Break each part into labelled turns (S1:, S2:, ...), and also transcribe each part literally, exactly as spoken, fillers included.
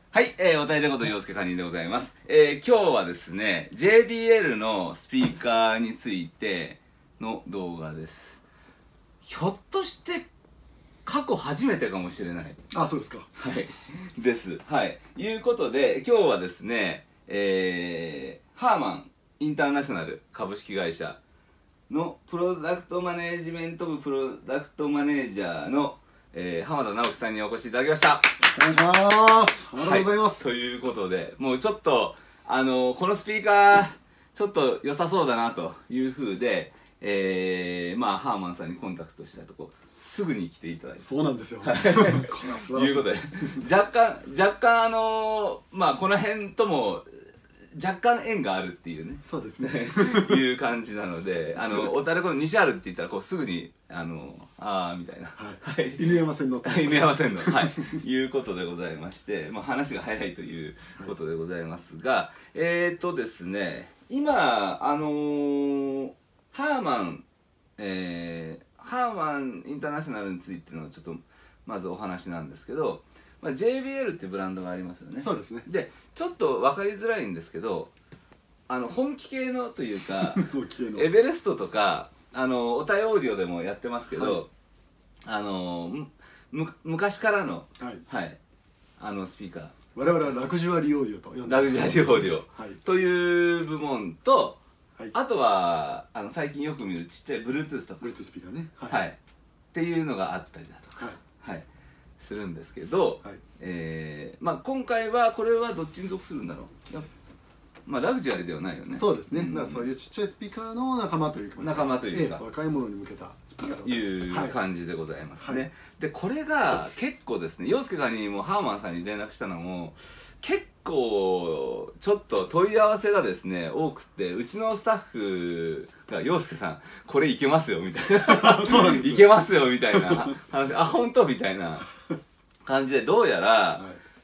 S1: はい、えー、おたいじゃこと陽介カニでございます。えー、今日はですね、ジェイビーエル のスピーカーについての動画です。ひょっとして過去初めてかもしれない。
S2: あ、そうですか。
S1: はい。です。はい。いうことで、今日はですね、えー、ハーマンインターナショナル株式会社のプロダクトマネージメント部プロダクトマネージャーの、えー、浜田直樹さんにお越しいただきました。
S2: お願いします。ありがとうございます。
S1: はい、ということで、もうちょっと、あのー、このスピーカー、ちょっと良さそうだなというふうで、えー、まあ、ハーマンさんにコンタクトしたとこ、すぐに来ていただいて。
S2: そうなんですよ。
S1: ということで、若干、若干、あのー、まあ、この辺とも、若干縁があるっていうね。
S2: そうですね。
S1: いう感じなので、あの、おたれこの西あるって言ったら、こう、すぐに、あの、あーみたいな。
S2: はい。犬山線の。
S1: 犬山線の。はい。いうことでございまして、まあ、話が早いということでございますが、はい、えーとですね、今、あのー、ハーマン、えー、ハーマンインターナショナルについてのちょっと、まずお話なんですけど、まあ、ジェイビーエル ってブランドがありますよね。
S2: そうですね。
S1: で、ちょっと分かりづらいんですけど、あの本気系のというかエベレストとかあのおたいオーディオでもやってますけど、はい、あのむ昔からの、はいはい、あのスピーカー
S2: 我々はラグジュアリーオーディオと呼んでます。
S1: ラグジュアリーオーディオ、はい、という部門と、はい、あとはあの最近よく見るちっちゃい Bluetooth とか
S2: Bluetooth スピーカーね、
S1: はい、はい、っていうのがあったりだとか、はいはい、するんですけど、はい、えーまあ、今回はこれはどっちに属するんだろう。まあラグジュアリーではないよね。
S2: そうですね。だからそういうちっちゃいスピーカーの仲間というか、
S1: 仲間というか、
S2: ええ、若い者に向けたスピーカーと
S1: いう感じでございますね。はい、でこれが結構ですね、陽介さんにもハーマンさんに連絡したのも結構ちょっと問い合わせがですね多くて、うちのスタッフが陽介さんこれいけますよみたいなそうなんです、ね、いけますよみたいな話、あ本当みたいな感じで、どうやら、はい、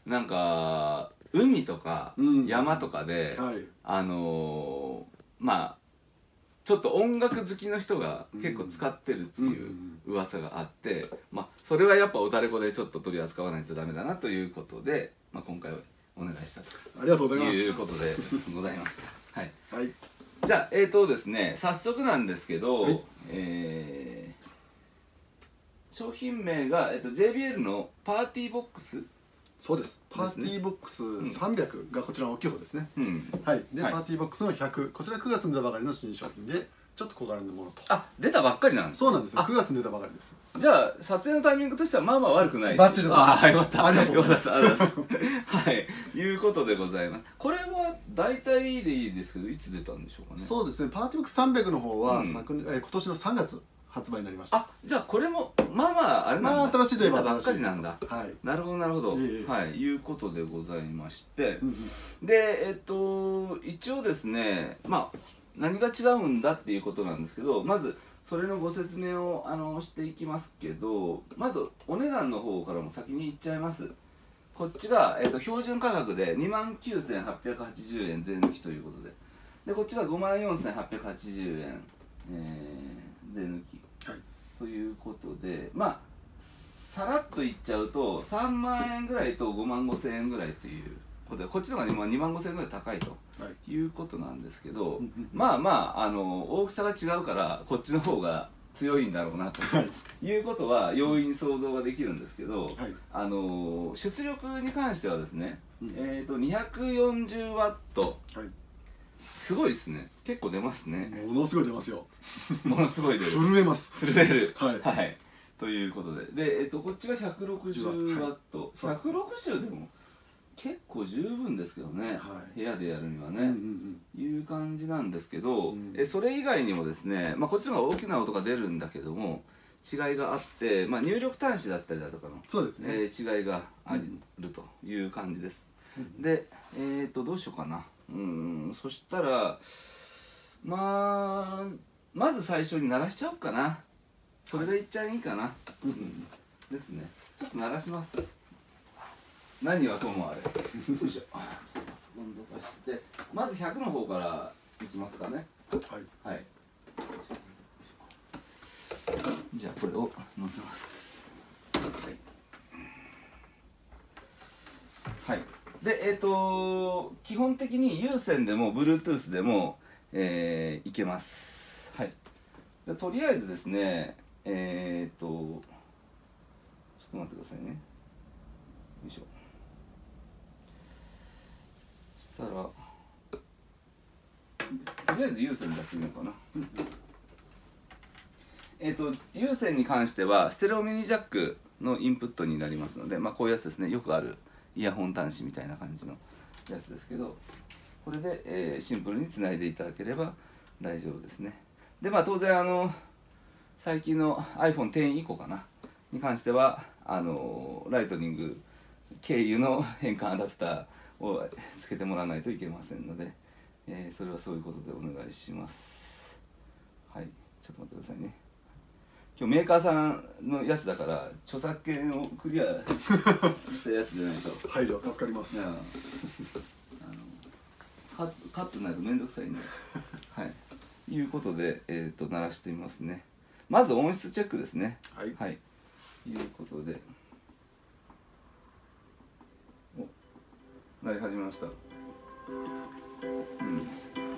S1: なんか海とか山とかで、うん、はい、あのー、まあちょっと音楽好きの人が結構使ってるっていう噂があって、まあそれはやっぱおたれこでちょっと取り扱わないとダメだなということで、まあ、今回はお願いしたと
S2: ありがとうございます
S1: いうことでございます。はい、
S2: はい、
S1: じゃあえーとですね早速なんですけど、はい、えー、商品名が、えー、と ジェイビーエル のパーティーボックス。
S2: そうです。パーティーボックスさんびゃくがこちらの大きい方ですね。うん、はい。で、はい、パーティーボックスのひゃく、こちらくがつに出たばかりの新商品で、ちょっと小柄なものと。
S1: あ、出たばっかりなんですか。
S2: そうなんですよ。くがつに出たばかりです。
S1: じゃあ撮影のタイミングとしてはまあまあ悪くない。
S2: バッチリだと思います。
S1: あ、よかった。
S2: ありがとうございます。
S1: ありがとうございます。はい、いうことでございます。これは大体でいいですけど、いつ出たんでしょうかね。
S2: そうですね。パーティーボックスさんびゃくの方は、うん、昨年、えー、今年のさんがつ発売になりました。
S1: あ、じゃあこれもまあまああれなんだ。
S2: まあ新しいといえば
S1: ばっかりなんだ。
S2: はい。
S1: なるほどなるほど。
S2: ええ、
S1: はい、いうことでございまして、うんうん、でえっと一応ですね、まあ何が違うんだっていうことなんですけど、まずそれのご説明をあのしていきますけど、まずお値段の方からも先に言っちゃいます。こっちが、えっと、標準価格でにまんきゅうせんはっぴゃくはちじゅうえん税抜きということで、でこっちがごまんよんせんはっぴゃくはちじゅうえん、えー、税抜き。はい、ということで、まあさらっと言っちゃうとさんまんえんぐらいとごまんごせんえんぐらいということで、こっちの方がにまんごせんえんぐらい高いということなんですけど、はい、まあまああの大きさが違うからこっちの方が強いんだろうなと、はい、いうことは容易に想像ができるんですけど、はい、あの出力に関してはですね、うん、えーとにひゃくよんじゅうワット、はい、すごいですね。結構出ますね。
S2: ものすごい出ますよ。
S1: ものすごい出る。
S2: 震えます。
S1: 震える。
S2: はい。
S1: はい。ということで、で、えっとこっちがひゃくろくじゅうワット。ひゃくろくじゅうでも結構十分ですけどね。はい、部屋でやるにはね、うんうんうん、いう感じなんですけど、うん、えそれ以外にもですね、まあこっちの方が大きな音が出るんだけども違いがあって、まあ入力端子だったりだとかの
S2: そうですね。
S1: えー、違いがあるという感じです。うん、で、えっとどうしようかな。うん、そしたらまあまず最初に鳴らしちゃおうかな。それが一番いいかな、はい、うん、ですね。ちょっと鳴らします。何はともあれ。よいしょ。ちょっとパソコンどかして、まずひゃくの方からいきますかね。はい、はい、じゃあこれを乗せます。はい、はい、 でえっ、ー、と基本的に有線でも Bluetooth でも、えー、いけます。はい。でとりあえずですね、えっ、ー、とちょっと待ってくださいね。よいしょ。そしたらとりあえず有線でやってみようかな。えっと有線に関してはステレオミニジャックのインプットになりますので、まあこういうやつですね。よくあるイヤホン端子みたいな感じのやつですけど、これで、えー、シンプルにつないでいただければ大丈夫ですね。でまあ当然あの最近の アイフォンテン 以降かなに関してはあのライトニング経由の変換アダプターをつけてもらわないといけませんので、えー、それはそういうことでお願いします。はい、ちょっと待ってくださいね。今日メーカーさんのやつだから著作権をクリアしたやつじゃないと
S2: 配慮助かります。
S1: あのカカットになるとめんどくさいね。はいいうことで、えー、と鳴らしてみますね。まず音質チェックですね。
S2: はい、
S1: はい、いうことでお鳴り始めました。うん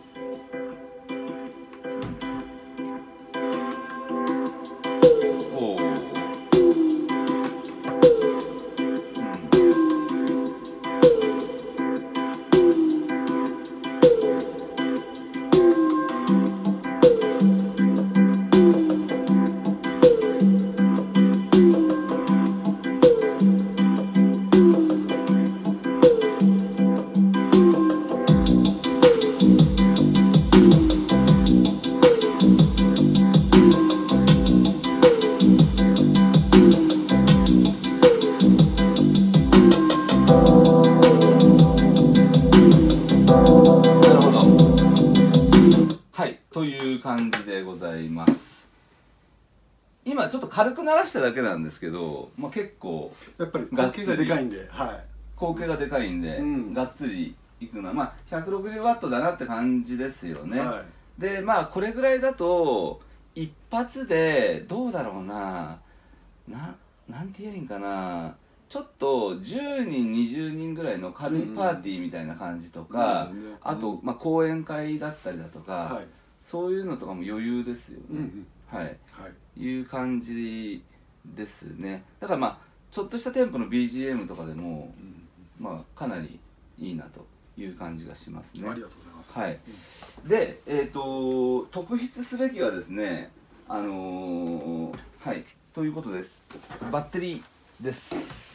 S1: 感じでございます。今ちょっと軽く鳴らしただけなんですけど、まあ、結構
S2: やっぱり口径がでかいんで、はい、
S1: 口径がでかいんで、うん、がっつりいくのは、まあ、ひゃくろくじゅうワットだなって感じですよね。はい、でまあこれぐらいだと一発でどうだろうな、ななんて言えばいいんかな、ちょっとじゅうにんにじゅうにんぐらいの軽いパーティーみたいな感じとか、うんうん、あと、まあ、講演会だったりだとか、はい、そういうのとかも余裕ですよね。うんうん、はい、はい、いう感じですね。だからまあちょっとしたテンポの ビージーエム とかでも、うん、まあかなりいいなという感じがしますね。
S2: ありがとうございます。
S1: はい。うん、で、えっと特筆すべきはですね、あのー、はいということです。バッテリーです。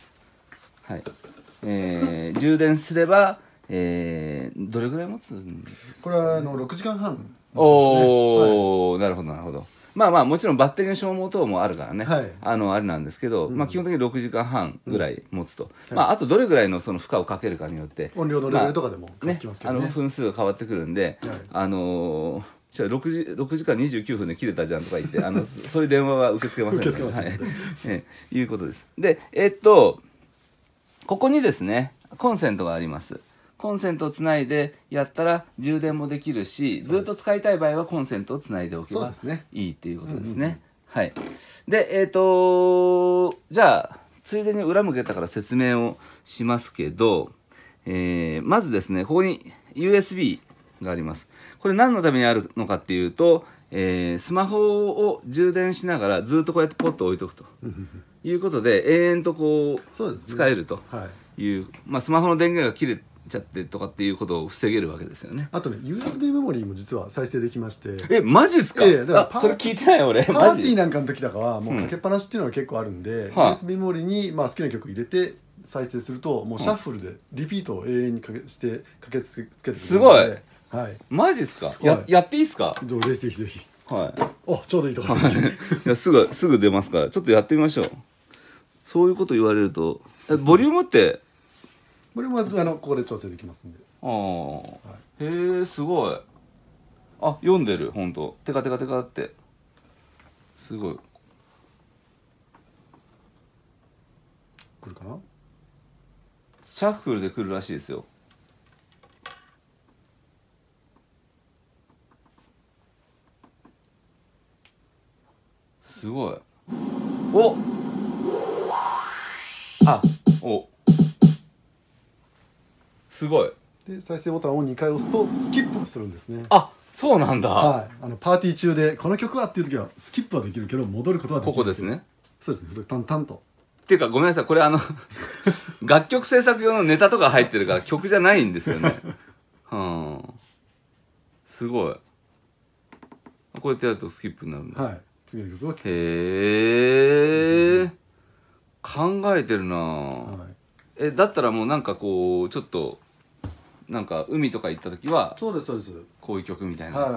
S1: はい。えー、充電すれば、えー、どれぐらい持つんですか？
S2: これはあのろくじかんはん。
S1: おお、はい、なるほどなるほど。まあまあもちろんバッテリーの消耗等もあるからね、
S2: はい、
S1: あのあれなんですけど、うん、まあ基本的にろくじかんはんぐらい持つと、うん、まああとどれぐらいのその負荷をかけるかによって
S2: 音量のレベルとかでも変わってきますけどね、
S1: まあ、ね、あの分数が変わってくるんで、はい、あのー、じゃあ 6, 時ろくじかんにじゅうきゅうふんで切れたじゃんとか言ってあのそういう電話は受け付けませんので、受け付けませんので、はい、えー、いうことです。でえー、っとここにですねコンセントがあります。コンセントをつないでやったら充電もできるし、ずっと使いたい場合はコンセントをつないでおけばいいっていうことですね。はい。で、えっと、じゃあ、ついでに裏向けたから説明をしますけど、えー、まずですね、ここに ユーエスビー があります。これ何のためにあるのかっていうと、えー、スマホを充電しながらずっとこうやってポッと置いとくということで、永遠とこう使えるという、まあスマホの電源が切れてちゃってとかっていうことを防げるわけですよね。
S2: あとね ユーエスビー メモリーも実は再生できまして。
S1: えマジっすか？えだからそれ聞いてない俺。
S2: パーティーなんかの時とかはもうかけっぱなしっていうのが結構あるんで、うん、ユーエスビー メモリーにまあ好きな曲入れて再生するともうシャッフルでリピートを永遠にかけしてかけつけてくれるので。
S1: すごい。
S2: はい。
S1: マジっすか？や、はい、やっていいっすか？
S2: ぜひぜひぜひ。
S1: はい。
S2: おちょうどいいところ。
S1: いやすぐすぐ出ますからちょっとやってみましょう。そういうこと言われるとボリュームって
S2: ボリュームはあのここで調整できますんで。
S1: ああ、はい、へえすごい。あ読んでるほんとテカテカテカってすごい。
S2: 来るかな？
S1: シャッフルで来るらしいですよ。すごい。おあおすごい。
S2: で再生ボタンをにかい押すとスキップをするんですね。
S1: あ、そうなんだ。
S2: はい、あのパーティー中でこの曲はっていう時はスキップはできるけど戻ることはできない。
S1: ここですね。
S2: そうですね。タンタンと。
S1: っていうかごめんなさい、これあの楽曲制作用のネタとか入ってるから曲じゃないんですよね。はあ、すごい。こうやってやるとスキップになるんだ。
S2: はい。次の曲は。
S1: へえ。考えてるな、
S2: はい、
S1: えだったらもうなんかこうちょっとなんか海とか行った時は
S2: そうですそうです。
S1: こういう曲みたいな、
S2: はい、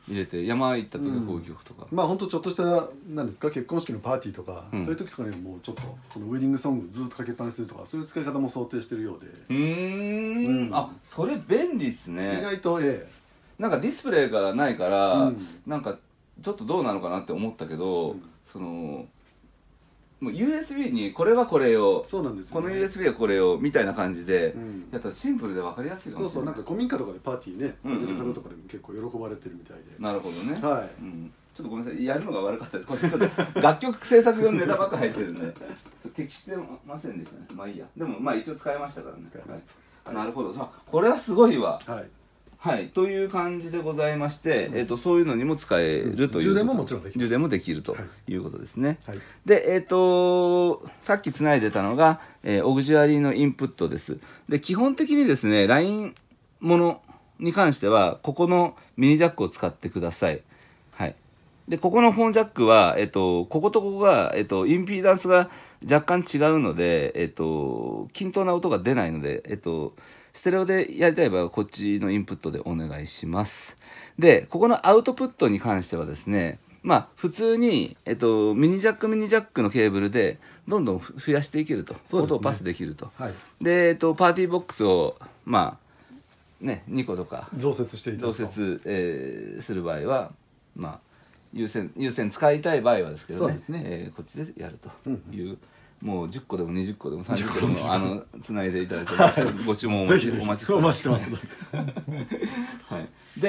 S1: 入れて山行った時はこういう曲とか、
S2: うん、まあ本当ちょっとしたなんですか結婚式のパーティーとか、うん、そういう時とかにもうちょっとそのウェディングソングずっとかけっぱなしするとかそういう使い方も想定してるようで。
S1: うーん、うん、あ、それ便利っすね。
S2: 意外とええ。
S1: なんかディスプレイがないから、うん、なんかちょっとどうなのかなって思ったけど、うん、そのもう ユーエスビー にこれはこれよ、
S2: そうなんですよ、ね、
S1: この ユーエスビー はこれよみたいな感じで、うん、やったらシンプルで分かりやすいかもしれない。
S2: そうそう、なんか古民家とかでパーティーねされてる方とかでも結構喜ばれてるみたいで。
S1: なるほどね。
S2: はい、
S1: うん、ちょっとごめんなさい、やるのが悪かったです。これちょっと楽曲制作用のネタばっか入ってるんで適してませんでしたね。まあいいや。でもまあ一応使いましたからね。はい、なるほど。さあこれはすごいわ。はいはい、という感じでございまして、うん、えー、とそういうのにも使えるという、
S2: 充電ももちろんできます。
S1: 充電もできるということですね。
S2: はい、
S1: で、えっ、ー、とさっきつないでたのが、えー、オグジュアリーのインプットです。で基本的にですね ライン ものに関してはここのミニジャックを使ってください。はい、でここのフォンジャックは、えー、とこことここが、えー、とインピーダンスが若干違うので、えー、と均等な音が出ないので、えー、とステレオでやりたい場合はこっちのインプットでお願いします。でここのアウトプットに関してはですね、まあ普通に、えっと、ミニジャックミニジャックのケーブルでどんどん増やしていけると、ね、音をパスできると。はい、で、えっと、パーティーボックスをまあねにことか
S2: 増設していただくと
S1: 増設、えー、する場合はまあ優先優先使いたい場合はですけどね、そうですね、えー、こっちでやるという、うんうん、もうじゅっこでもにじゅっこでもさんじゅっこでもあのつないでいただいてご注文をお待ち
S2: お待ちしてます
S1: はい、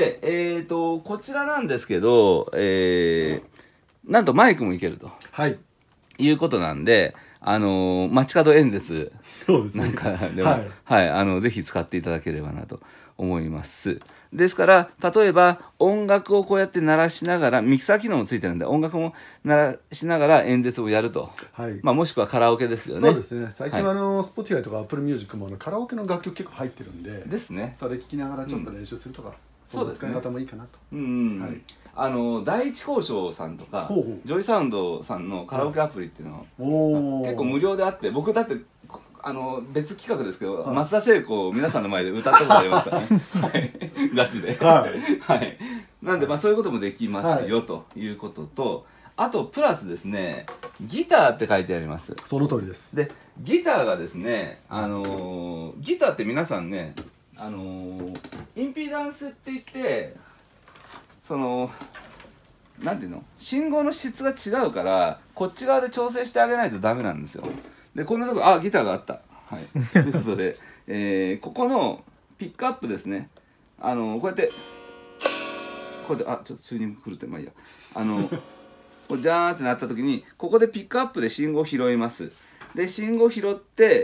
S1: で、えーとこちらなんですけど、えー、なんとマイクもいけると、
S2: はい、
S1: いうことなんで、あのー、街角演説なんかでも、はい、はい、あのぜひ使っていただければなと思います。ですから例えば音楽をこうやって鳴らしながらミキサー機能もついてるんで音楽も鳴らしながら演説をやると、はい、まあ、もしくはカラオケですよね。
S2: そうですね。最近はあの、はい、Spotify とか Apple Music もあのカラオケの楽曲結構入ってるんで
S1: ですね、
S2: それ聴きながらちょっと練習するとか、うん、そういう使い方もいいかなと。
S1: うん、はい、あの第一交渉さんとかほうほうジョイサウンドさんのカラオケアプリっていうのは結構無料であって、僕だってあの別企画ですけど、はい、松田聖子を皆さんの前で歌ったことありますからねはい、ガチで、はいはい、なんで、まあ、そういうこともできますよ、はい、ということと、あとプラスですねギターって書いてあります。
S2: その通りです。
S1: でギターがですね、あのー、ギターって皆さんね、あのー、インピーダンスって言ってそのなんていうの信号の質が違うからこっち側で調整してあげないとダメなんですよ。でこんなとこあギターがあった、はい、ということで、えー、ここのピックアップですね、あのこうやってこうやってあちょっとチューニング狂ってまあいいや、あのこうジャーンってなった時にここでピックアップで信号を拾います。で信号を拾って、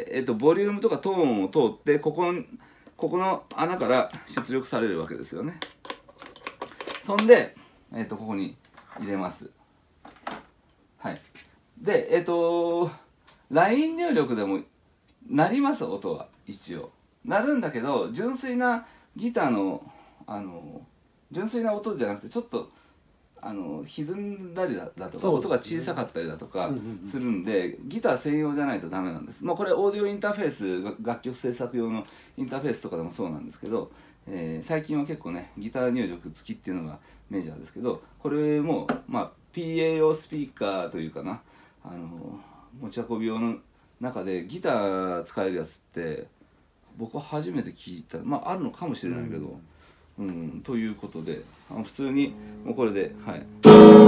S1: えー、とボリュームとかトーンを通ってここのここの穴から出力されるわけですよね。そんで、えー、とここに入れます。はい、でえっ、ー、とライン 入力でも鳴ります。音は一応鳴るんだけど純粋なギターのあの純粋な音じゃなくてちょっとあの歪んだりだとか、ね、音が小さかったりだとかするんで、ギター専用じゃないとダメなんです。まあこれオーディオインターフェース楽曲制作用のインターフェースとかでもそうなんですけど、えー、最近は結構ねギター入力付きっていうのがメジャーですけど、これもまあ ピーエー 用スピーカーというかな、あの持ち運び用の中でギター使えるやつって僕は初めて聞いた、まああるのかもしれないけど、うん、うん、ということであの普通にもうこれではいで、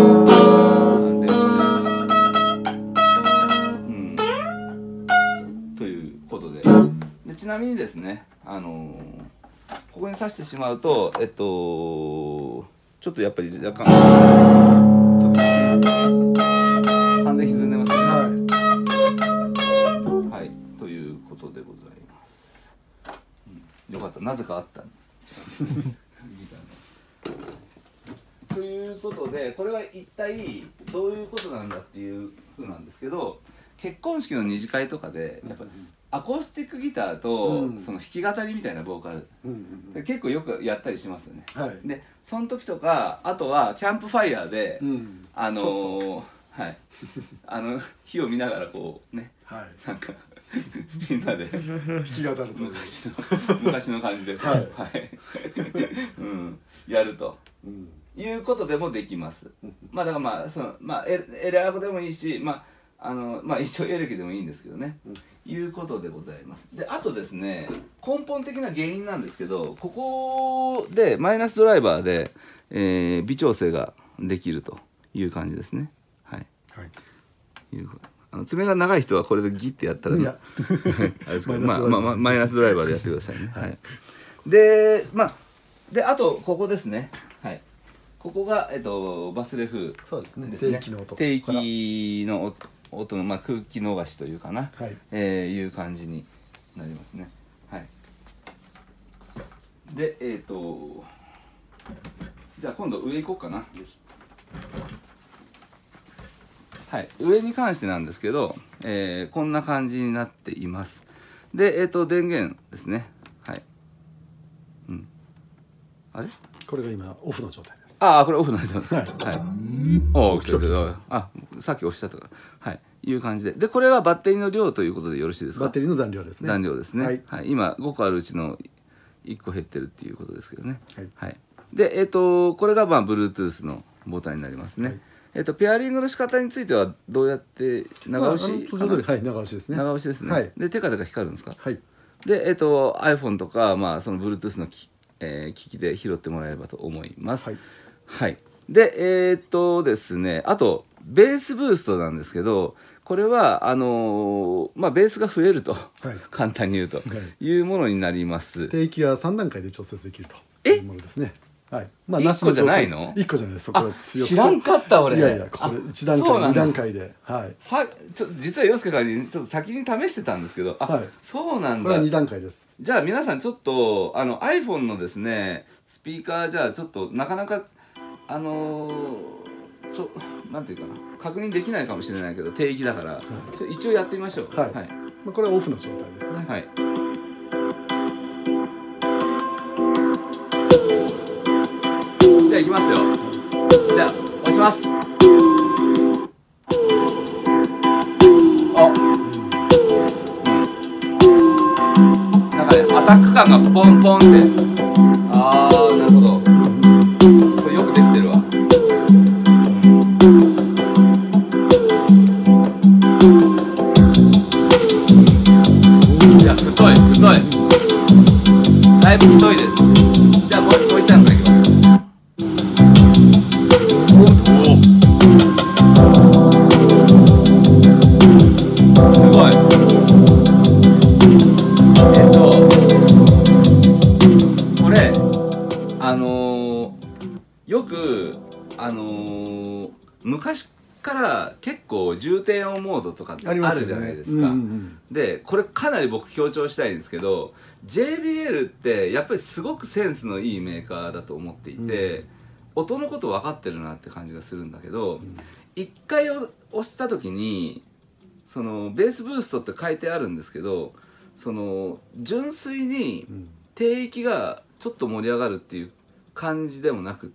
S1: うん、ということで、でちなみにですね、あのー、ここに挿してしまうとえっとちょっとやっぱり若干完全に歪んでますね。はい、はい、ということでございます。うんよかった、なぜかあったということで、これは一体どういうことなんだっていうふうなんですけど、結婚式の二次会とかでやっぱりアコースティックギターとその弾き語りみたいなボーカル、で結構よくやったりしますよね、はい、でその時とか、あとはキャンプファイヤーで、うん、あのー、はいあの火を見ながらこうね、はい、なんかみんなで弾き語ると昔の昔の感じで、はいはい、うん、やると、うん、いうことでもできます。まあだからまあそのまあエエレアコでもいいし、まああのまあ一応エレキでもいいんですけどね、うん、いうことでございます。であとですね、根本的な原因なんですけど、ここでマイナスドライバーで、えー、微調整ができるという感じですね。はい。はい。いうあの爪が長い人はこれでギッてやったら、ね、あれですけど、まあまあまあマイナスドライバーでやってくださいね。はい。はい、でまあであとここですね。はい。ここがえっとバスレフ、
S2: そうですね。
S1: 定期の音。定期の音。音の、まあ、空気逃しというかな、はい、えー、いう感じになりますね。はい。でえっ、ー、とじゃあ今度上行こうかな。はい、上に関してなんですけど、えー、こんな感じになっています。でえっ、ー、と電源ですね。はい。うん。あれ？
S2: これが今オフの状態です。
S1: ああ、これオフなんですよ。はい。はい。おお、来た来た。あ、さっき押したとか。はい。いう感じで。で、これはバッテリーの量ということでよろしいですか？
S2: バッテリーの残量ですね。
S1: 残量ですね。はい。はい、今ごこあるうちのいっこ減ってるっていうことですけどね。はい。はい、で、えっ、ー、とこれがまあ Bluetooth のボタンになりますね。はい、えっ、とペアリングの仕方についてはどうやって長押し？
S2: 通常通り、はい、長押しですね。
S1: 長押しですね。はい。で、テカテカ光るんですか？
S2: はい。
S1: で、えっ、ー、と iPhone とかまあその Bluetooth のき、えー、機器で拾ってもらえればと思います。はい。はい、でえー、っとですね、あとベースブーストなんですけど、これはあのー、まあベースが増えると、はい、簡単に言うと、はい、いうものになります。
S2: 定期はさん段階で調節できるというものですね。はい。
S1: まあいっこじゃないの？
S2: いっこじゃないです。そこは
S1: 強く知らんかった俺。
S2: いやいや、これいち段階に段階で、はい。
S1: さちょ実は陽介からにちょっと先に試してたんですけど、あ、はい、そうなんだ。
S2: これはに段階です。
S1: じゃあ皆さんちょっとあの iPhone のですねスピーカーじゃあちょっとなかなかあのー、ちょなんていうかな、確認できないかもしれないけど定期だから、はい、ちょ一応やってみましょう。
S2: はい。はい、まあこれはオフの状態ですね。はい。
S1: じゃあいきますよ。じゃあ押します。あ、なんかねアタック感がポンポンって。ああ、なるほど。これよくできてるわ。いや太い太い。だいぶ太いです。じゃあもうもう一段階いきます。よくあのー、昔から結構重低音モードとかってあるじゃないですか。でこれかなり僕強調したいんですけど ジェイビーエル ってやっぱりすごくセンスのいいメーカーだと思っていて、うん、音のこと分かってるなって感じがするんだけど、うん、いっかい押した時にそのベースブーストって書いてあるんですけど、その純粋に低域がちょっと盛り上がるっていう感じでもなくって、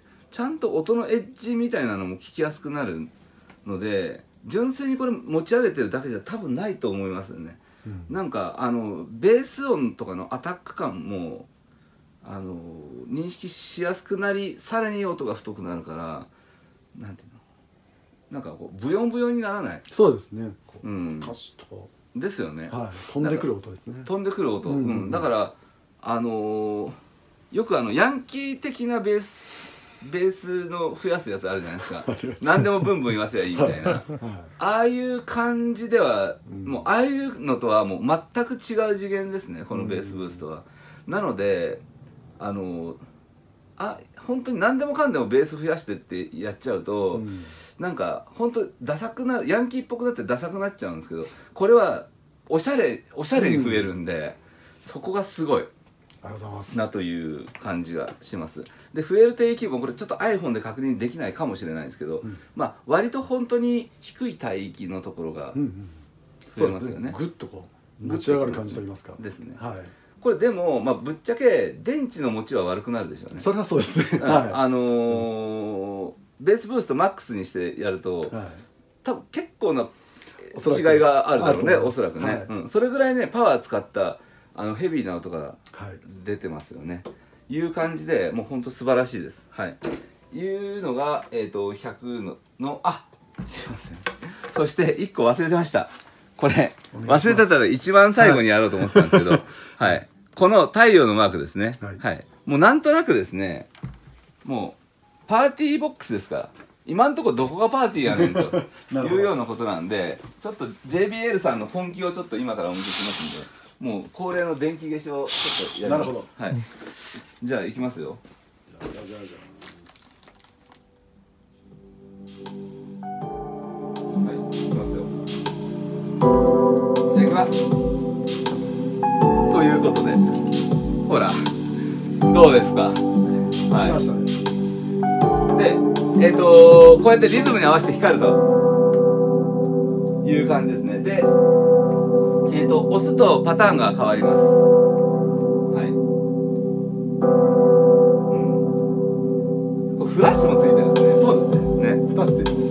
S1: ちゃんと音のエッジみたいなのも聞きやすくなるので、純粋にこれ持ち上げてるだけじゃ多分ないと思いますよね。うん、なんかあのベース音とかのアタック感もあの認識しやすくなり、さらに音が太くなるから、なんていうの、なんかこうブヨンブヨンにならない。
S2: そうですね。
S1: うん、
S2: 歌詞と
S1: ですよね。
S2: はい、飛んでくる音ですね。
S1: 飛んでくる音、うんうんうん、だからあのー、よくあのヤンキー的なベースベースの増やすやつあるじゃないですか。何でもブンブン言わせばいいみたいな、はい、ああいう感じでは、うん、もうああいうのとはもう全く違う次元ですね、このベースブーストは。うん、なのであのあ本当に何でもかんでもベース増やしてってやっちゃうと、うん、なんか本当ダサくな、ヤンキーっぽくなってダサくなっちゃうんですけど、これはおしゃれおしゃれに増えるんで、うん、そこがすごい。
S2: ありがとうございます
S1: なという感じがします。で増える定義もこれちょっと iPhone で確認できないかもしれないですけど、うん、まあ割と本当に低い帯域のところが増えますよね。
S2: グッとこう持ち上がる感じといいますか。
S1: ですね。
S2: はい。
S1: これでも、まあ、ぶっちゃけ電池の持ちは悪くなるでしょうね。
S2: それはそうですね。
S1: はい、あのーうん、ベースブーストマックスにしてやると、はい、多分結構な違いがあるだろうね、おそらくね、はい、うん。それぐらいねパワー使ったあのヘビーな音が出てますよね。はい、いう感じでもうほんと素晴らしいです。はい。いうのが、えー、とひゃくののあすいません。そしていっこ忘れてました。これ忘れてたら一番最後にやろうと思ってたんですけど、はい、はい、この太陽のマークですね、はい、はい、もうなんとなくですね、もうパーティーボックスですから、今んとこどこがパーティーやねんというようなことなんで、ちょっと ジェイビーエル さんの本気をちょっと今からお見せしますんで、もう恒例の電気消しをちょっとやります。なるほど、はい、じゃあいきますよ。じゃあじゃあじゃあはいいきますよ。いきますということで、ほらどうですか。はい、でえっ、ー、とこうやってリズムに合わせて光るという感じですね。でえっ、ー、と押すとパターンが変わります。はい、うん、これフラッシュもついてるんですね。
S2: そうですね。
S1: ね、
S2: ふたつついてます。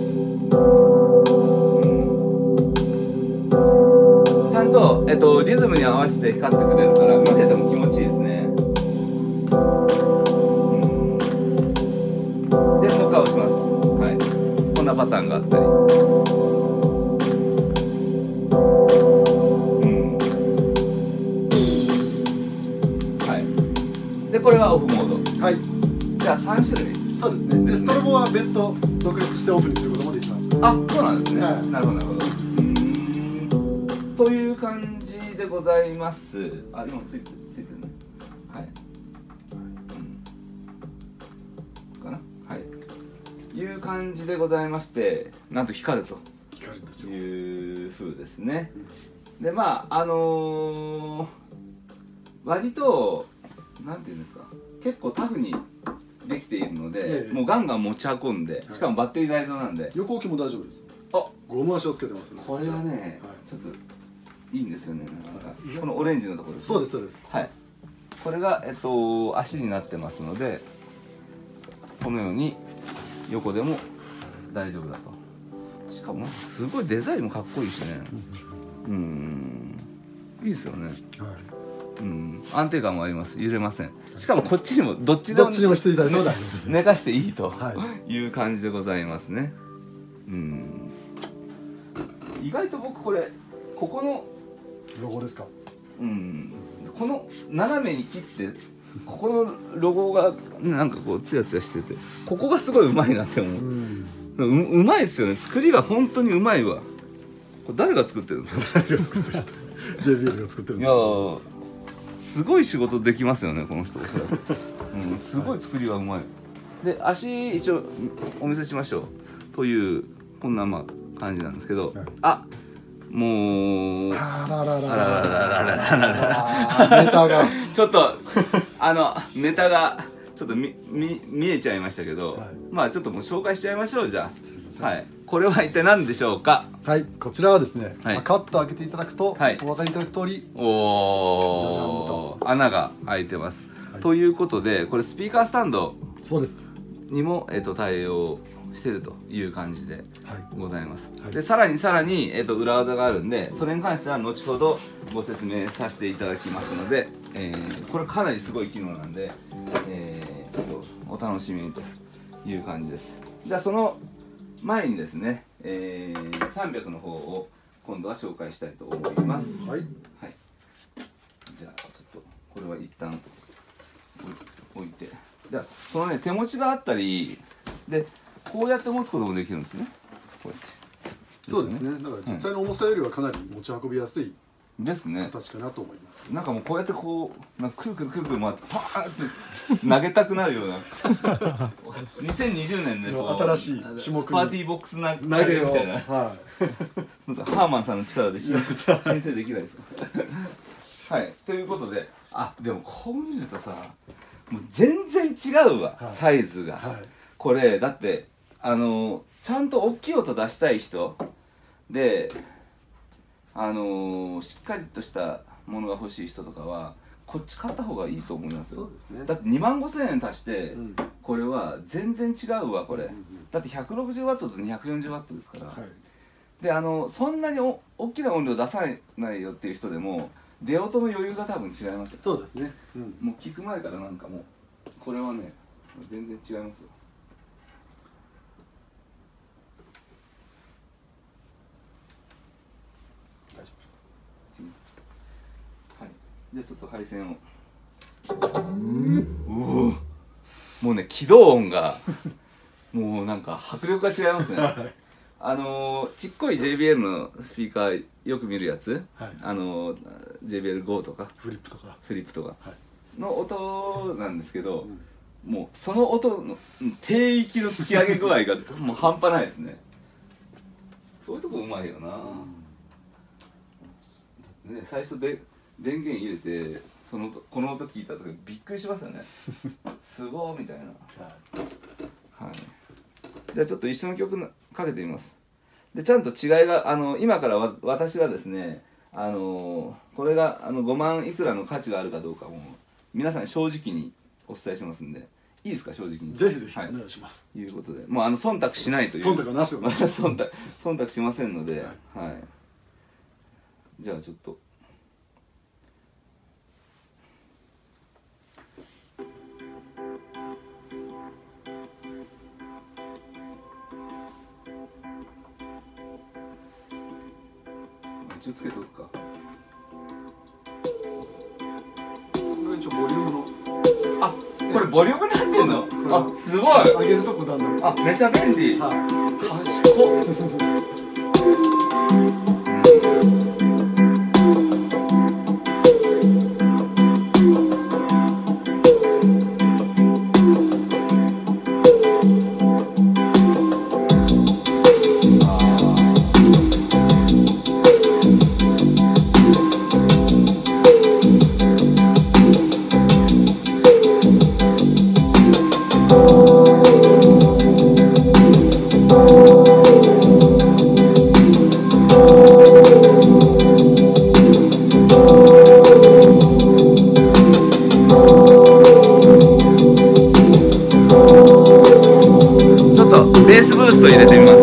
S1: とえっと、リズムに合わせて光ってくれるから見てても気持ちいいですね。うん、でもう一回押します。はい、こんなパターンがあったり、うん、はい、でこれはオフモード。はい、じゃあさん種類。
S2: そうですね。でストロボは別途独立してオフにすることもできます。
S1: あ、そうなんですね。
S2: はい、
S1: なるほどなるほど。という感じでございます。あ、今ついてついてるね。はい。うん、かな。はい。いう感じでございまして、なんと光るという風ですね。で、まああのー、割となんていうんですか、結構タフにできているので、ええ、もうガンガン持ち運んで、しかもバッテリー内蔵なんで。
S2: 横置きも大丈夫です。
S1: あ、
S2: ゴム足をつけてますね。
S1: これはね、はい、ちょっといいんですよね。なんかこのオレンジのところです、ね。
S2: そうですそうです。
S1: はい。これがえっと足になってますので、このように横でも大丈夫だと。しかもすごいデザインもかっこいいしね。うん、いいですよね。はい。うん、安定感もあります。揺れません。しかもこっちにもどっちでも
S2: どっちにもしていただいても大丈夫です。
S1: 寝かしていいという感じでございますね。うん。意外と僕これここの
S2: ロゴですか。
S1: うん。この斜めに切ってここのロゴがなんかこうツヤツヤしてて、ここがすごいうまいなって思う。うん、う, うまいですよね。作りが本当にうまいわ。これ誰が作ってるんですか。
S2: 誰が作ってるジェイビーエル が作ってるんですか。いや
S1: すごい仕事できますよねこの人。うん、すごい作りがうまい。で足一応お見せしましょうというこんなまあ感じなんですけど、はい、あもうあらららららららネタがちょっとあのネタがちょっとみみ見えちゃいましたけど、はい、まあちょっともう紹介しちゃいましょう。じゃあ、はい、これは一体何でしょうか。
S2: はい、こちらはですね、はい、カット開けていただくと、はい、お分かりいただく通り、
S1: おお穴が開いてます、はい、ということでこれスピーカースタンドにも、えー、と対応してるという感じでございます、はい、でさらにさらに、えー、と裏技があるんで、それに関しては後ほどご説明させていただきますので、えー、これかなりすごい機能なんで、えー、ちょっとお楽しみにという感じです。じゃあその前にですね、えー、さんびゃくの方を今度は紹介したいと思います。はい、はい、じゃあちょっとこれは一旦置いて、じゃあそのね手持ちがあったりでこうやって持つこともできるんですね。こうやって
S2: そうですね。だから実際の重さよりはかなり持ち運びやすい
S1: ですね。
S2: 形かなと思います。
S1: なんかもうこうやってこうなんかくるくるくるくる回ってパーンって投げたくなるようなにせんにじゅうねんでこう
S2: 新しい種目
S1: パーティーボックス投げみ
S2: たい
S1: な、はい、ハーマンさんの力で申請できないですか。はい、ということであでもこう見るとさもう全然違うわ、はい、サイズが、はい、これだってあのちゃんと大きい音出したい人であのしっかりとしたものが欲しい人とかはこっち買った方がいいと思いますよ。そうですね。だってにまんごせんえん足して、うん、これは全然違うわこれ、うんうん、だって ひゃくろくじゅうワット と にひゃくよんじゅうワット ですから、はい、であのそんなにお大きな音量出さないよっていう人でも出音の余裕が多分違いますよ。
S2: そうですね、
S1: うん、もう聞く前からなんかもうこれはね全然違いますよ。大丈夫です、うん、はい。じゃあちょっと配線をうおもうね起動音がもうなんか迫力が違いますねあのー、ちっこい ジェイビーエル のスピーカーよく見るやつ、はい、あのー、ジェイビーエルゴー とか
S2: フリップとか
S1: フリップとかの音なんですけど、うん、もうその音の低域の突き上げ具合がもう半端ないですね。そういうとこうまいよな、うん、ね、最初で電源入れてそのこの音聞いた時びっくりしますよねすごーみたいな、はいはい、じゃあちょっと一緒の曲かけてみます。でちゃんと違いがあの今からわ私がですねあのこれがあのごまんいくらの価値があるかどうかも皆さんに正直にお伝えしますんでいいですか。正直に
S2: ぜひぜひ、はい、お願いします。
S1: いうことでもうあの忖度しないという
S2: 忖度はなしよ
S1: 忖度忖度しませんので、はい、はい、じゃあちょっと一応つけとくか。こ
S2: れ一応ボリュームの
S1: あこれボリュームになってんの。あすごい。
S2: 上げるとこだんだん
S1: あめちゃ便利。はい、賢っベースブースト入れてみます。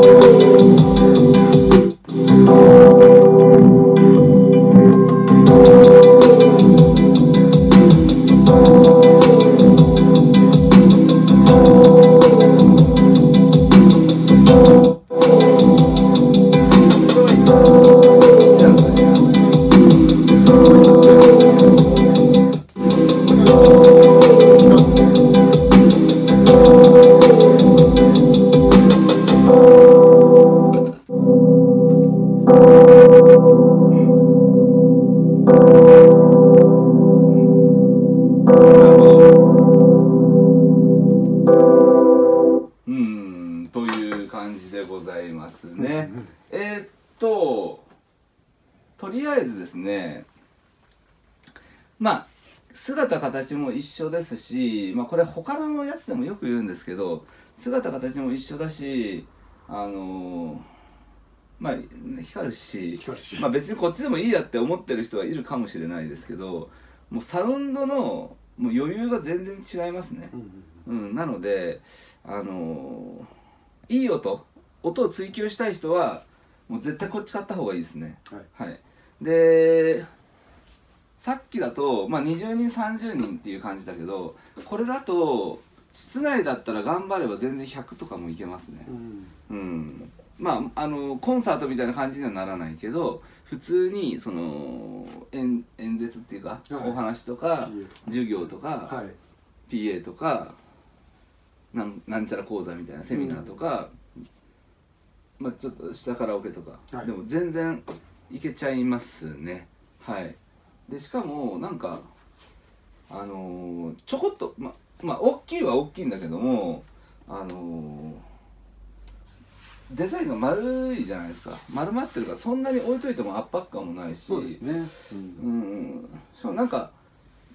S1: まあ姿形も一緒ですし、まあ、これ他のやつでもよく言うんですけど姿形も一緒だしあのー、まあ光るしまあ、別にこっちでもいいやって思ってる人はいるかもしれないですけどもうサウンドのもう余裕が全然違いますね、うん、うん、なのであのー、いい音音を追求したい人はもう絶対こっち買った方がいいですね。はい、はい、でさっきだと、まあ、にじゅうにんさんじゅうにんっていう感じだけどこれだと室内だったら頑張れば全然ひゃくとかもいけますね。うん、うん、まああのコンサートみたいな感じにはならないけど普通にその演演説っていうか、はい、お話とか授業とか、はい、ピーエー とかなんなんちゃら講座みたいなセミナーとか、うん、まあちょっとしたカラオケとか、はい、でも全然いけちゃいますね。はい。でしかもなんかあのー、ちょこっとままあ大きいは大きいんだけどもあのー、デザインが丸いじゃないですか。丸まってるからそんなに置いといても圧迫感もないしそうですね、うん、うん、しかもなんか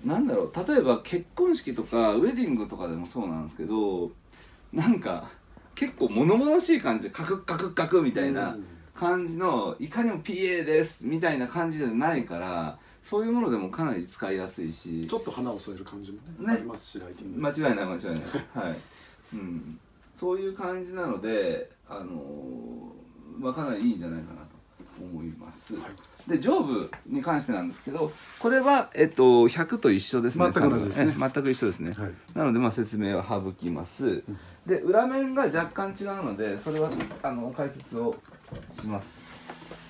S1: なんだろう、例えば結婚式とかウェディングとかでもそうなんですけど、なんか結構物々しい感じでカクッカクッカクみたいな感じの、いかにも ピーエー ですみたいな感じじゃないから、そういうものでもかなり使いやすいし、
S2: ちょっと花を添える感じも ね, ねありますし、ライティング
S1: 間違いない間違いないはい、うん、そういう感じなので、あのーまあ、かなりいいんじゃないかなと思います、はい、で上部に関してなんですけど、これは、えっと、ひゃくと一緒ですね。
S2: 全く同じですね。
S1: 全く一緒ですね、はい、なので、まあ、説明は省きます、うん、で裏面が若干違うので、それはあの解説をします。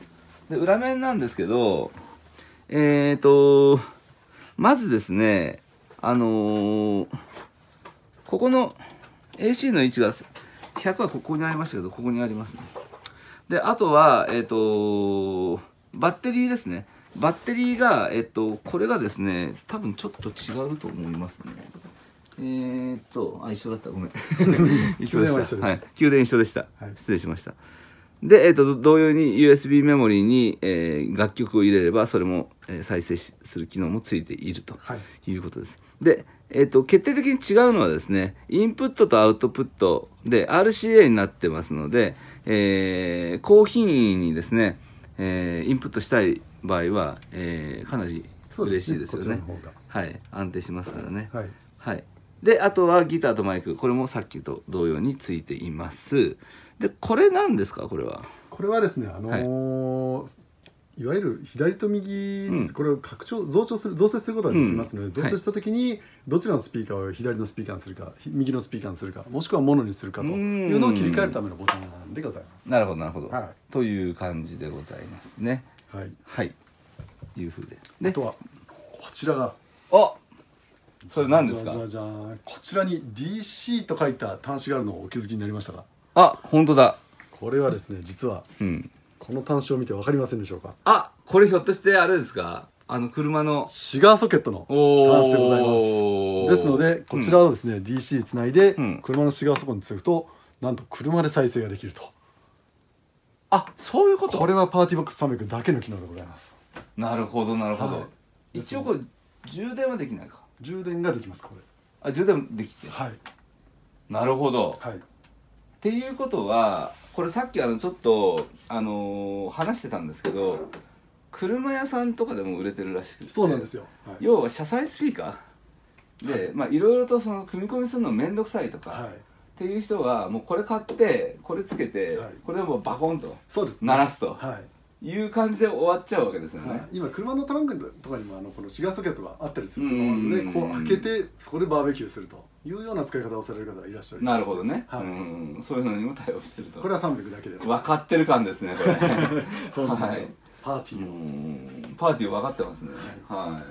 S1: で裏面なんですけど、えーとまずですね、あのー、ここの エーシー の位置がひゃくはここにありましたけど、ここにありますね。であとは、えーとバッテリーですね。バッテリーが、えっと、これがですね、多分ちょっと違うと思いますね。えー、っと、あ、一緒だった、ごめん。一緒でした。はい。給電一緒でした。はい、失礼しました。で、えっと、同様に ユーエスビー メモリーに、えー、楽曲を入れれば、それも、えー、再生する機能もついているということです。はい、で、えっと、決定的に違うのはですね、インプットとアウトプットで アールシーエー になってますので、えー、高品位にですね、えー、インプットしたい場合は、えー、かなり嬉しいですよね。はい、安定しますからね。はい、はい、であとはギターとマイク、これもさっきと同様についています。でこれなんですか、これは。
S2: これはですね、あのーはい、いわゆる左と右です、うん、これを拡張増長する増設することができますので、うん、増設した時にどちらのスピーカーを左のスピーカーにするか右のスピーカーにするか、もしくはモノにするかというのを切り替えるためのボタンでございます。
S1: なるほどなるほど、はい、という感じでございますね。はい、はい、いうふうで、
S2: であとはこちらが、
S1: あ、それ何ですか。
S2: じゃじゃじゃこちらに ディーシー と書いた端子があるのをお気づきになりましたか。
S1: あ、本当だ。こ
S2: れはですね、実は、うん、この端子を見て分かりませんでしょうか。
S1: あ、これひょっとしてあれですか、あの車の
S2: シガーソケットの端子でございます。ですのでこちらをですね、うん、ディーシー つないで車のシガーソケットにつなぐと、なんと車で再生ができると。
S1: あ、そういうこと。
S2: これはパーティーボックスさんびゃくだけの機能でございます。
S1: なるほどなるほど、はい、一応これ充電はできないか。
S2: 充電ができます、これ。
S1: あ、充電できて、
S2: はい、
S1: なるほど、
S2: はい、
S1: っていうことは、これさっきあのちょっと、あのー、話してたんですけど、車屋さんとかでも売れてるらしくて。
S2: そうなんですよ、はい、
S1: 要は車載スピーカーで、はい、まあいろいろとその組み込みするの面倒くさいとか、はい、っていう人はもうこれ買ってこれつけて、はい、これでもうバコンと鳴らすと、はい、いう感じで終わっちゃうわけですよね。はい、
S2: 今車のトランクとかにもあのこのシガーソケットがあったりする車なので、こう開けてそこでバーベキューするというような使い方をされる方がいらっしゃる。
S1: なるほどね、はい、うん、そういうのにも対応してると。
S2: これはさんびゃくだけで
S1: 分かってる感ですね、これ。
S2: そうなんですよ、はい、パーティー
S1: のパーティー分かってますね。はい、はい、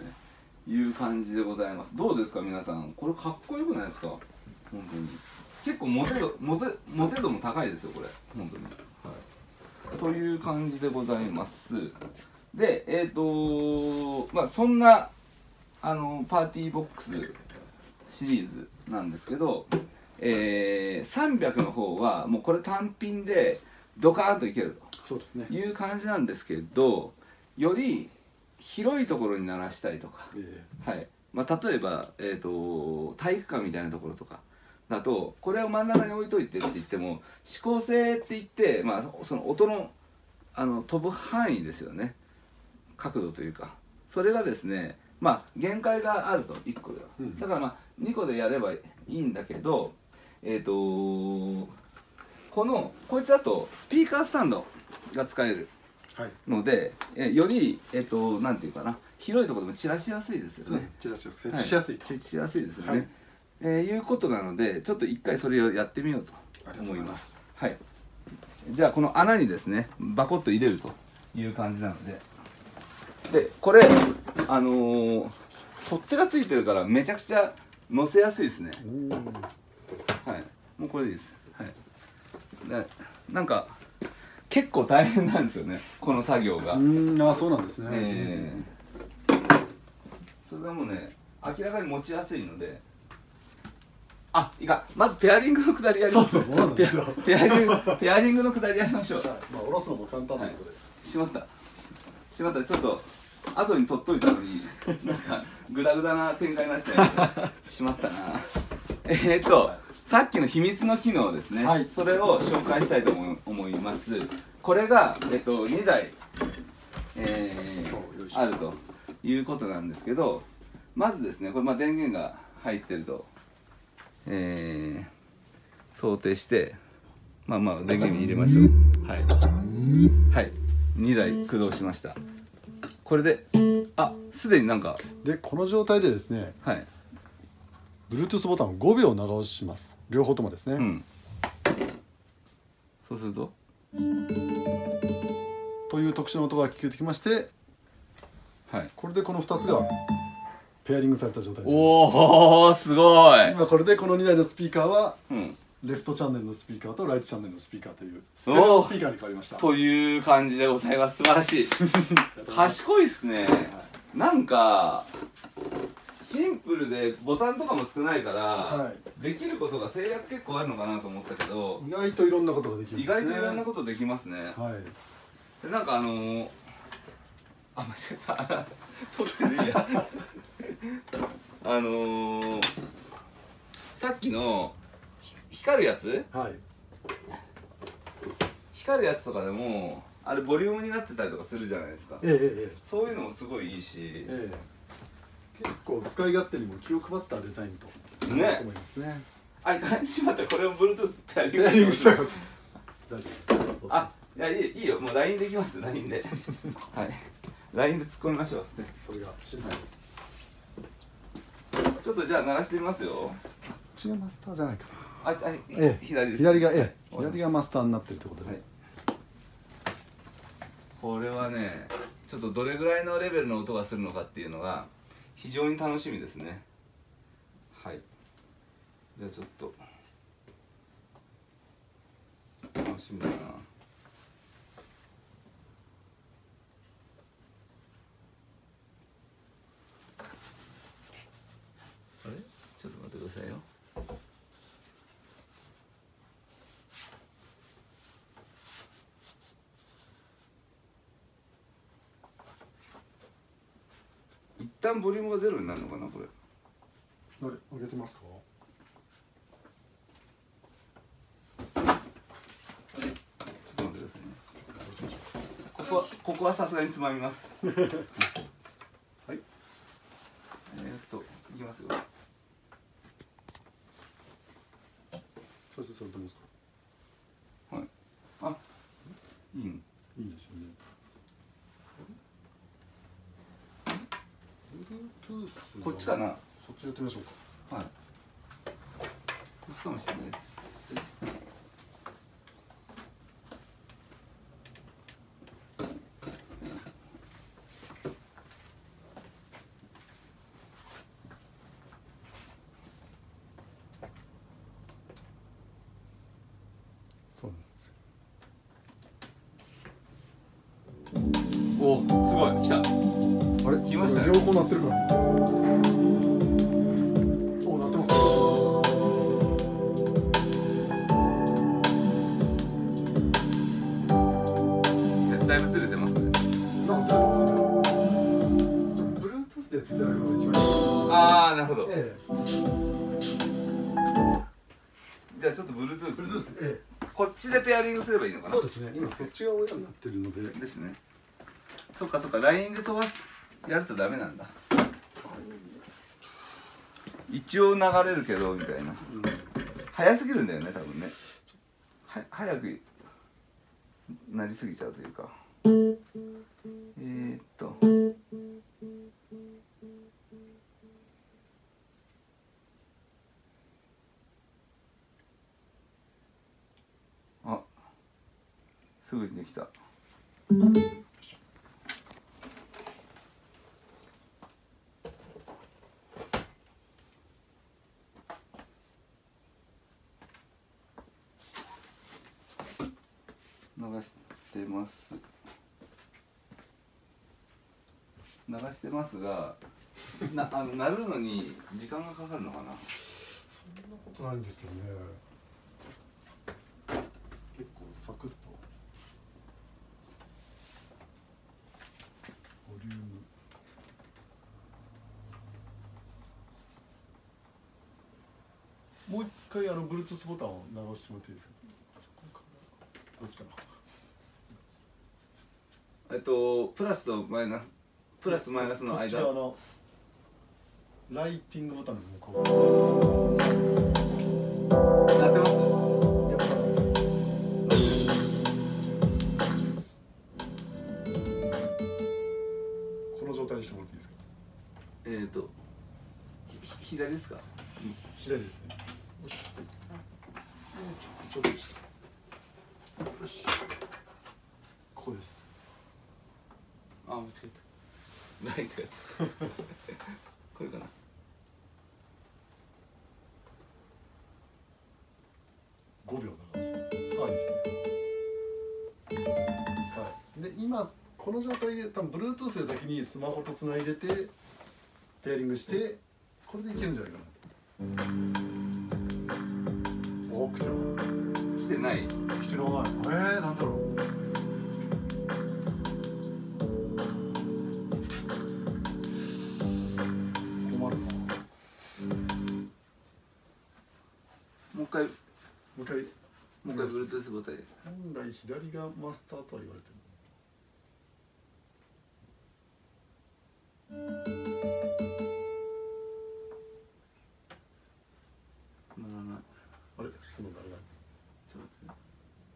S1: いう感じでございます。どうですか皆さん、これかっこよくないですか。本当に結構モテ度モテモテ度も高いですよ、これ本当に。はい、という感じでございます。でえっ、ー、とまあそんなあのパーティーボックスシリーズなんですけど、えー、さんびゃくの方はもうこれ単品でドカーンといけるという感じなんですけど、より広いところに鳴らしたいとか、えーはい、まあ、例えば、えーと、体育館みたいなところとかだと、これを真ん中に置いといてって言っても、指向性って言って、まあ、その音の、あの飛ぶ範囲ですよね、角度というか、それがですね、まあ限界があると、いっこでは、うん、だからまあにこでやればいいんだけど、えっとこのこいつだとスピーカースタンドが使えるので、はい、えよりえっとなんていうかな、広いところでも散らしやすいですよね。
S2: 散らしやすい、設置しやすいと、
S1: はい、設置しやすいですよね、はい、えー、いうことなので、ちょっと一回それをやってみようと思います。はい、じゃあこの穴にですねバコッと入れるという感じなので、でこれあのー、取っ手がついてるからめちゃくちゃ乗せやすいですね。はい、もうこれでいいです。はい、でなんか結構大変なんですよね、この作業が。
S2: うん、あ、そうなんですね。
S1: えー、それはもうね明らかに持ちやすいので。あ、いいか、まずペアリングのくだりやります。
S2: そうそう、そうなんですよ。
S1: ペアリングペアリングのくだりやりましょう。はい、
S2: まあ下ろすのも簡単なので、はい、
S1: しまったしまった、ちょっと後に取っといたのになんかグダグダな展開になっちゃいましたしまったな。えーっとさっきの秘密の機能ですね、
S2: はい、
S1: それを紹介したいと思思います。これが、えっと、にだい、えー、あるということなんですけど、まずですね、これまあ電源が入ってると、えー、想定して、まあまあ電源に入れましょう。はい、はい、にだい駆動しました。これで、あ、すでになんか
S2: でこの状態でですね、
S1: はい、
S2: Bluetooth ボタンをごびょう長押しします。両方ともですね、
S1: うん、そうすると
S2: という特殊な音が聞こえてきまして、
S1: はい、
S2: これでこのふたつがペアリングされた状態になります。
S1: おお、すごい。
S2: 今これでこのにだいのスピーカーは、
S1: うん、
S2: レフトチャンネルのスピーカーとライトチャンネルのスピーカーというステレオスピーカーに変わりました。
S1: という感じでございます。素晴らしい賢いっすね、はい、なんかシンプルでボタンとかも少ないから、はい、できることが制約結構あるのかなと思ったけど、
S2: 意外といろんなことができるんですね。
S1: 意外といろんなことできますね。はい、でなんかあのー、あ、間違えた撮ってねえやあのー、さっきの光るやつ、はい、光るやつとかでもあれボリュームになってたりとかするじゃないですか、ええええ、そういうのもすごいいいし、ええ、
S2: 結構使い勝手にも気を配ったデザインと思いますね。
S1: あ、しまった、これを Bluetooth ペアリング
S2: ペアリングしたかった。大丈夫。
S1: あ、いや、いい、いいよ、もう ライン できます、ライン ではい、ライン で突っ込みましょう。
S2: それが心配です。
S1: ちょっとじゃあ鳴らしてみますよ。こ
S2: っちがマスターじゃないかな。
S1: あ、あ、ええ、左です。
S2: 左が、ええ、左がマスターになってるってことで、はい、
S1: これはね、ちょっとどれぐらいのレベルの音がするのかっていうのが非常に楽しみですね。はい、じゃあちょっと楽しみだな。あれ、ちょっと待ってくださいよ。一旦ボリュームがゼロになるのかな、これ。
S2: あれ、上げてますか。
S1: ちょっと待ってくださいね。ここは、ここはさすがにつまみますはい、えーっと、いきますよ。
S2: そしてそれとます
S1: か。はい。あ、いいん。い
S2: いんですよね。
S1: こっちかな。
S2: そっちやってみましょうか。はい。
S1: こっちかもしれないです。
S2: そうなんです。
S1: お、すごい、来た。
S2: あれ、
S1: 来ましたね。
S2: 両方鳴ってるから。お、鳴ってます。
S1: だいぶずれてますね。
S2: なんかずれてますね。Bluetooth でやっていただくのが一番いい。
S1: ああ、なるほど。ええ、じゃあちょっと Bluetooth。Bluetooth、ええ。こっちでペアリングすればいいのかな。
S2: そうですね。今そっちが親になってるので。
S1: ですね。そっかそっか、ライン で飛ばすやるとダメなんだ。一応流れるけどみたいな。うん、早すぎるんだよね、多分ね。は早くなりすぎちゃうというか。えー、っと。あ、すぐにできた。流してます流してますがなあの鳴るのに時間がかかるのかな。
S2: そんなことないんですけどね。結構サクッとボリュームもう一回あの Bluetooth ボタンを流してもらっていいですか。そこからどっちかな。
S1: えっとプラスとマイナス、プラスマイナスの間。
S2: こっちはあのライティングボタンの向こう。
S1: なってます？
S2: やっぱこの状態にしてもらっていいですか。
S1: えっと左ですか？
S2: 左ですね。よし。ちょっとした。よし。ここです。
S1: あ、間違えた。ライトやった。これかな。
S2: ごびょうな感じです。あ、いいですね。はい。で、今この状態で多分 Bluetooth で先にスマホとつないでてペアリングしてこれでいけるんじゃないかなと。お、来てる。
S1: 来てない。
S2: 来てない。えー、なんだろう。困るな。
S1: もう一回、も
S2: もう一回。
S1: う一回 Bluetooth ボタン。
S2: 本来左がマスターとは言われてる。
S1: ならない。
S2: あれ、このならない。
S1: ちょっと待って。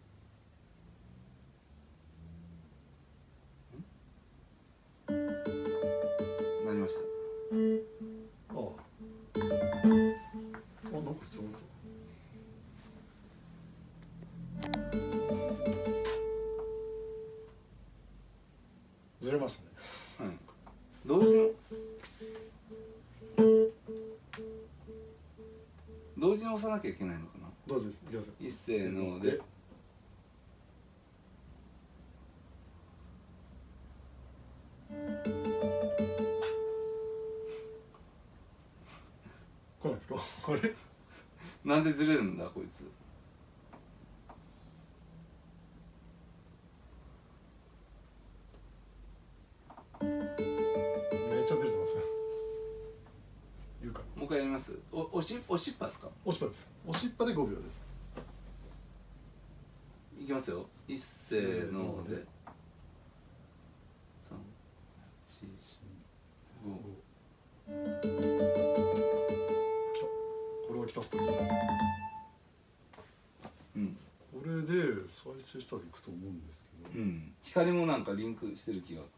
S1: なりました。
S2: ああ。あ、なんか普通のぞ。ずれましたね。
S1: はい。同時の同時に押さなきゃいけないのかな。
S2: 同時です。いきますよ。
S1: 一せーので。
S2: 来ないですか。あれ。
S1: なんでずれるんだこいつ。
S2: めっちゃずれてますよ。言うか。
S1: もう一回やります。お押し押しっぱですか。
S2: 押しっぱです。押しっぱでごびょうです。
S1: いきますよ。一せーので。三、四、五。
S2: 来た。これは来た。
S1: うん。
S2: これで再生したらいくと思うんですけど。
S1: うん。光もなんかリンクしてる気が。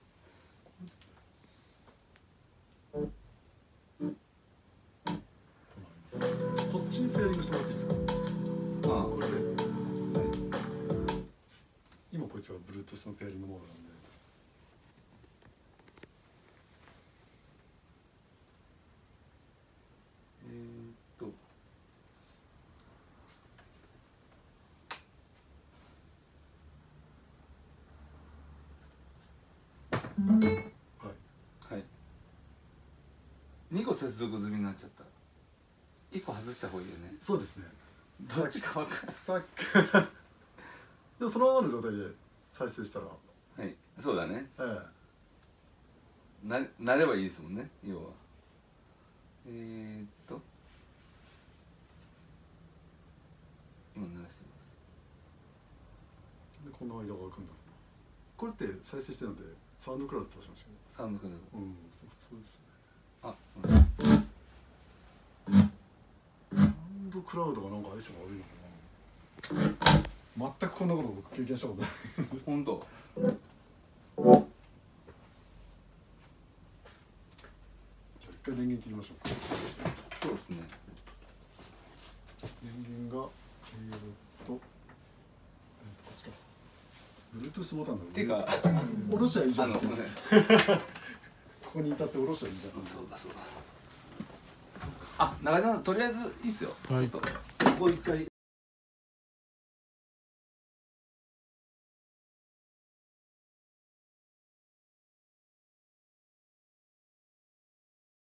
S2: こっちにペアリングしてもらっていいですか。
S1: ああ、
S2: これで。
S1: はい。
S2: 今こいつが Bluetooth のペアリングモードなんで。
S1: えーっと。
S2: はい。
S1: はい。にこ接続済みになっちゃった。いっこ外した方がいいよね。
S2: そうですね。
S1: どっちかわかんない。
S2: さっきでもそのままの状態で再生したら、
S1: はい、そうだね。
S2: ええ、
S1: な、なればいいですもんね、要は。えー、っと。今鳴らしてま
S2: でこの間が開くんだ。これって再生してるのでサウンドクラウドとしましたけ
S1: す。サウンドクラウド。
S2: ど。うん、そうですね。
S1: あ、そうだ。
S2: サウンドクラウドがなんか相性が悪いのかな。全くこんなこと僕経験したことない。
S1: 本当。
S2: じゃあ一回電源切りましょうか。
S1: そうですね。
S2: 電源がえーっと、えーっとこっちか。Bluetooth ボタンの
S1: てか、
S2: 下ろしゃいいじゃん。
S1: あの、ね、
S2: ここに至って下ろしゃいいじゃん。
S1: そうだそうだ。あ、中島さん、とりあえずいいっすよ。
S2: はい
S1: ちょっと。ここ一回。